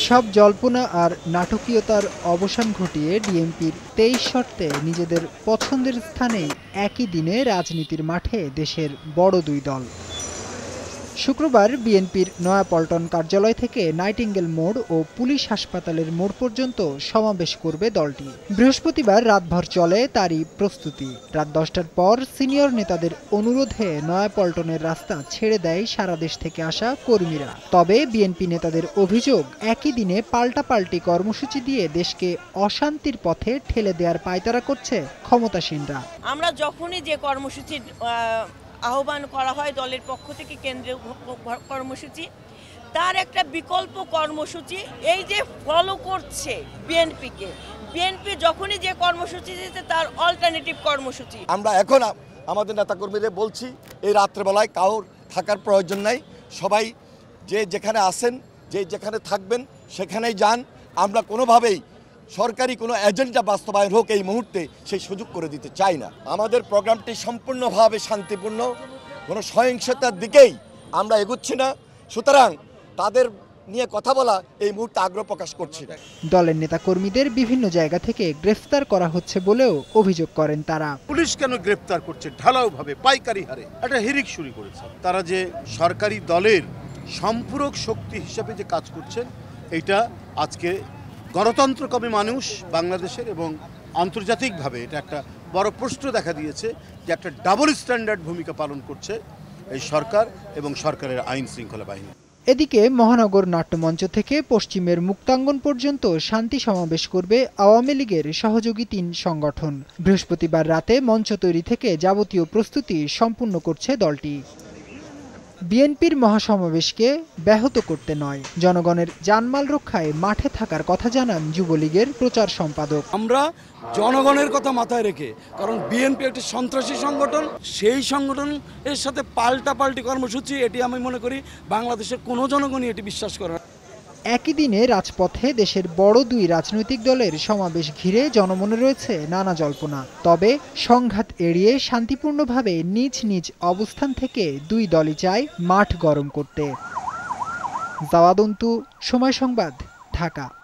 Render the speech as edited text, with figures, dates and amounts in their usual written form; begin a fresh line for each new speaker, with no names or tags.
সব জল্পনা আর নাটকীয়তার অবসান ঘটিয়ে ডিএমপির ২৩ শর্তে নিজেদের পছন্দের স্থানেই একই দিনে রাজনীতির মাঠে দেশের বড় দুই দল। শুক্রবার বিএনপির নয়াপল্টন কার্যালয় থেকে নাইটিঙ্গেল মোড় ও পুলিশ হাসপাতালের মোড় পর্যন্ত সমাবেশ করবে দলটি। বৃহস্পতিবার রাতভর চলে তারই প্রস্তুতি। রাত ১০টার পর সিনিয়র নেতাদের অনুরোধে নয়াপল্টনের রাস্তা ছেড়ে দেয় সারা দেশ থেকে আসা কর্মীরা। তবে বিএনপি নেতাদের অভিযোগ, একই দিনে পাল্টাপাল্টি কর্মসূচি দিয়ে দেশকে অশান্তির পথে ঠেলে দেওয়ার পায়তারা করছে ক্ষমতাসীনরা।
আমরা যখনই যে কর্মসূচি আহ্বান করা হয় দলের পক্ষ থেকে, কেন্দ্রীয় কর্মসূচি, তার একটা বিকল্প কর্মসূচি এই যে ফলো করছে বিএনপিকে। বিএনপি যখনই যে কর্মসূচি দিতে তার অল্টারনেটিভ কর্মসূচি।
আমরা এখন আমাদের নেতাকর্মীদের বলছি, এই রাত্রেবেলায় কারোর থাকার প্রয়োজন নাই, সবাই যে যেখানে আসেন, যে যেখানে থাকবেন সেখানেই যান। আমরা কোনোভাবেই সরকারি কোনো এজেন্ডা বাস্তবায়ন হোক এই মুহূর্তে সেই সুযোগ করে দিতে চাই না। আমাদের প্রোগ্রামটি সম্পূর্ণভাবে শান্তিপূর্ণ, কোনো সহিংসতার দিকেই আমরা এগুচ্ছি না। সুতরাং তাদের নিয়ে কথা বলা এই মুহূর্তে আগ্রহ প্রকাশ করছি না।
দলের নেতাকর্মীদের বিভিন্ন জায়গা থেকে গ্রেফতার করা হচ্ছে বলেও অভিযোগ করেন তারা।
পুলিশ কেন গ্রেফতার করছে ঢালাওভাবে, পাইকারি হারে একটা হিরিক শুরু করেছে। তারা যে সরকারি দলের সম্পূরক শক্তি হিসাবে যে কাজ করছেন, এটা আজকে গণতন্ত্রকামী মানুষ বাংলাদেশের এবং আন্তর্জাতিকভাবে এটা একটা বড় প্রশ্ন দেখা দিয়েছে যে একটা ডাবল স্ট্যান্ডার্ড ভূমিকা পালন করছে এই সরকার এবং সরকারের আইন শৃঙ্খলা বাহিনী।
এদিকে মহানগর নাট্যমঞ্চ থেকে পশ্চিমের মুক্তাঙ্গন পর্যন্ত শান্তি সমাবেশ করবে আওয়ামী লীগের সহযোগী ৩ সংগঠন। বৃহস্পতিবার রাতে মঞ্চ তৈরি থেকে যাবতীয় প্রস্তুতি সম্পূর্ণ করছে দলটি। বিএনপির মহাসমাবেশকে ব্যাহত করতে নয়, জনগণের জানমাল রক্ষায় মাঠে থাকার কথা জানান যুবলীগের প্রচার সম্পাদক।
আমরা জনগণের কথা মাথায় রেখে, কারণ বিএনপি একটি সন্ত্রাসী সংগঠন, সেই সংগঠনের সাথে পাল্টাপাল্টি কর্মসূচি, এটি আমি মনে করি বাংলাদেশের কোনো জনগণই এটি বিশ্বাস করে না।
একই দিনে রাজপথে দেশের বড় দুই রাজনৈতিক দলের সমাবেশ ঘিরে জনমনে রয়েছে নানা জল্পনা। তবে সংঘাত এড়িয়ে শান্তিপূর্ণভাবে নিজ নিজ অবস্থান থেকে দুই দলই চায় মাঠ গরম করতে। জাওয়াদ অন্তু, সময় সংবাদ, ঢাকা।